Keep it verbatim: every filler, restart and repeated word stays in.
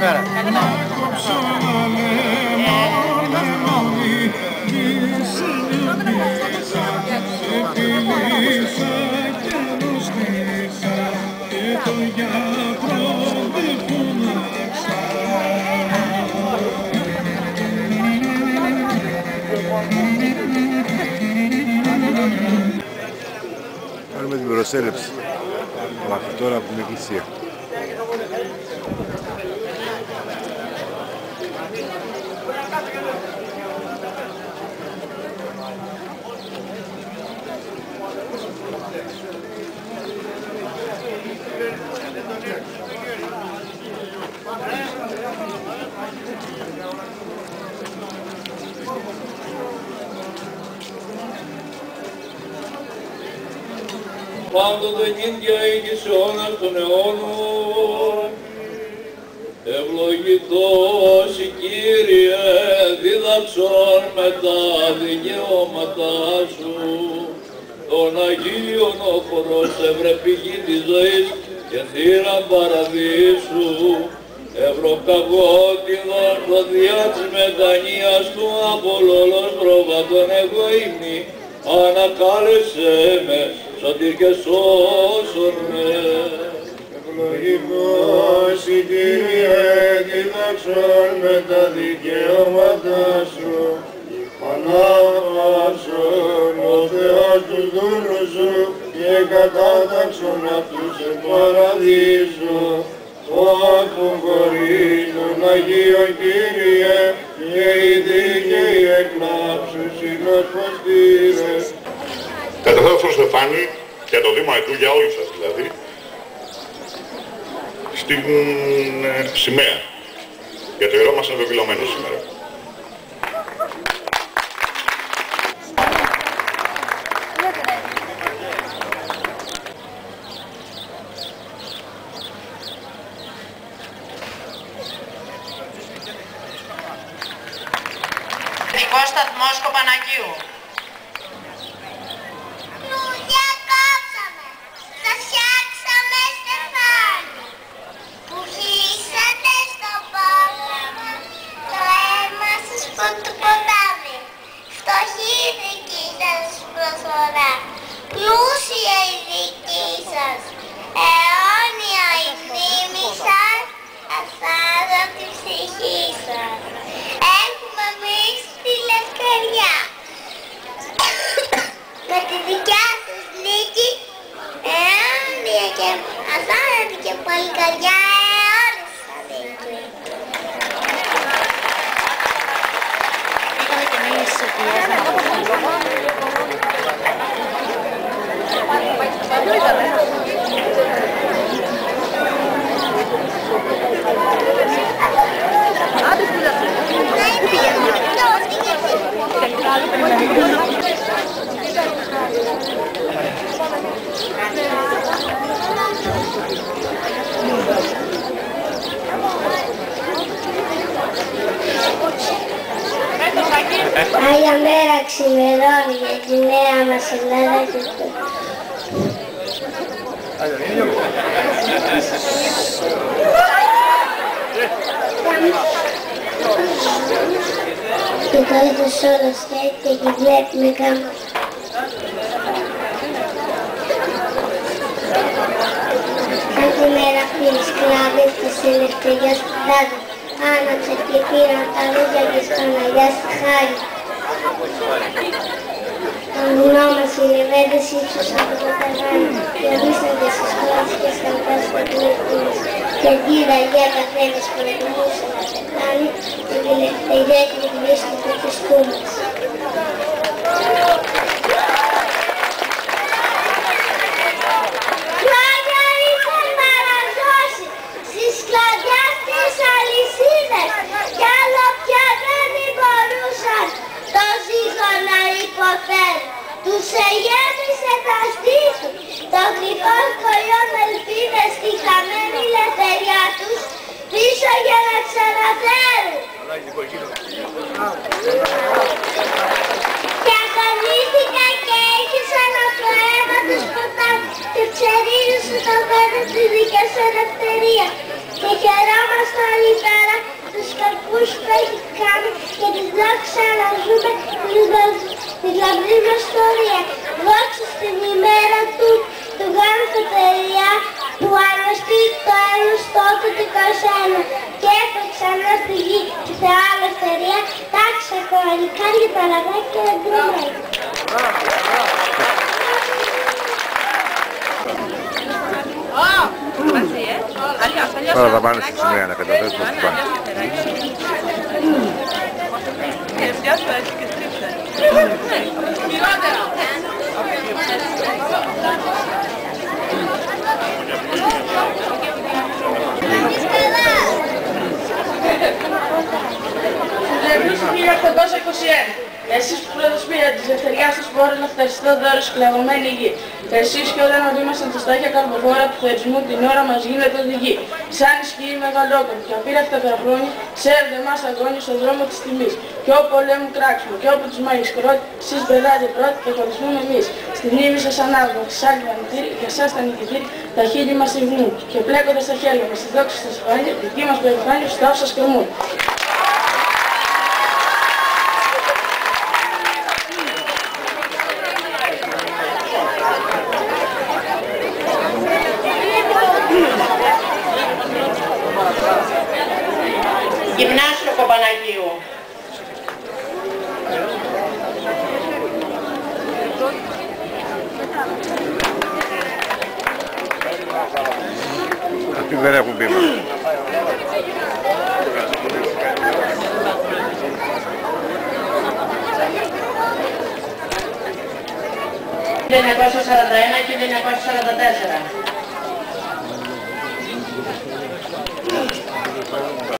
Καλημέρα. Κάνουμε την προσέλευση μαθητών από την Εκκλησία. Πάντοτε νύχια εις αιώνας των αιώνων. Ευλογητός η Κύριε, δίδαξον με τα δικαιώματά σου. Τον Αγίον ο χορός ευρεπηγή της ζωής και θύρα παραδείσου. Ευρωκαγότιδον το διά της μετανοίας του Απολόλος προβατών εγώ ημί. Ανακάλεσέ με, σωτήρ και σώσον με. Ευλογητός η Κύριε, δίδαξον με τα δικαιώματά σου. Ανάβασον ο Θεός τους δούλους σου και κατάταξον αυτούς εν παραδείσου. Όπου χωρίς τον Αγίον Κύριε και οι δίκαιοι εκλάψουν συνός ποστήρες. Καταθέτω στο στεφάνι για το Δήμο Αιτού, για όλοι σας δηλαδή, στην ε, σημαία, για το ιερό μας ενδοκυλωμένο σήμερα. Σταθμός Κοπανακίου. Λουλιά κόψαμε, θα φτιάξαμε στεφάνι, που χύσατε στο πόλεμο το αίμα σας που του ποτάμι. Φτωχή δική σας προσφορά, πλούσια η δική σας, αιώνια η μνήμη σας, αθάνατη ψυχή σας. Έχουμε εμείς τη λευκαριά. Με τη δικιά σας νίκη, αιώνια και αθάνατη και παλικαριά αιώνες θα δείξει. Είχαμε και εμείς πιέσεις να Άγια μέρα ξημερώνει για τη νέα μας Ελλάδα και το... Και το είδος όλος έρχεται και βλέπει με κάμα. Αν τη μέρα αυτή οι σκλάβοι έφτασε ελευθερίας του κράτου, άναψε και πήραν τα ρούχια και στον Αγιά στη χάρη. Τον βουνό μας οι λεβέντες ύψωσαν το ποταγάνι και ορίσανται στις χώρες και στα πάσχα του ευθύνης. Και αντίδα για καθένας προτιμούσε να πεθάνει με τη ελευθερία και την κρίση του φωτιστού μας. Λόγια είχαν παραδώσει στις σκλαβιάς τις αλυσίδες κι άλλο πια δεν μπορούσαν το ζύγο να υποφέρουν. Τους εγέμισε τα στήθη των κρυφών κολλιών ελπίδες στη χαμένη ελευθεριά τους πίσω για να ξαναφέρουν. Και αγωνίστηκαν και έχησαν από το αίμα τους ποτάμι και ψερίζουν στον κόσμο τη δική σου ελευθερία. Και χαιρόμαστε όλοι πέρα. καρπούς που έχει κάνει και τις δόξα να ζούμε τη λαμπρή μας ιστορία. Δόξα στην ημέρα του, του γάμου κατεριά που αναστεί το έλος τότε του είκοσι και έφερε ξανά στη γη τη Θεά Ελευθερία, τάξα κορανικά για τα λαγάκια και εγκρούμενα. Τώρα θα πάνε στη σημαία να καταθέσουν να πάνε. Εμείς το χίλια οκτακόσια είκοσι ένα. Εσείς που πρωτοσπήρατε της ελευθεριάς του σπόρου να φταριστώ δώρο σκλαβωμένη γη. Εσείς και όταν ορίμασαν τα στάχια καρποφόρα του θερισμού την ώρα μας γίνεται οδηγή. Σαν ισχύει μεγαλόκοπη και απείρακτα καρχρόνια, σέρντε μας αγώνια στον δρόμο της τιμής. Κι όπου πολέμου κράξουμε, κι όπου τους μάγεις κρότη, εσείς πελάτε πρώτοι και χωρισμούμε εμείς. Στην ύμη σας ανάβουμε, στις άλλοι βανητήρι, για εσάς τα νικητήρι, τα χείλη μας υγνούν. Και πλέκοντας τα χέρια μας, στις δόξες στα σπάνια, δική μας περηφάνεια στους τάφους σας κρεμούν. Γυμνάσιο Κοπαναγίου. Αυτοί δεν έχουν πείμα. χίλια εννιακόσια σαράντα ένα και χίλια εννιακόσια σαράντα τέσσερα.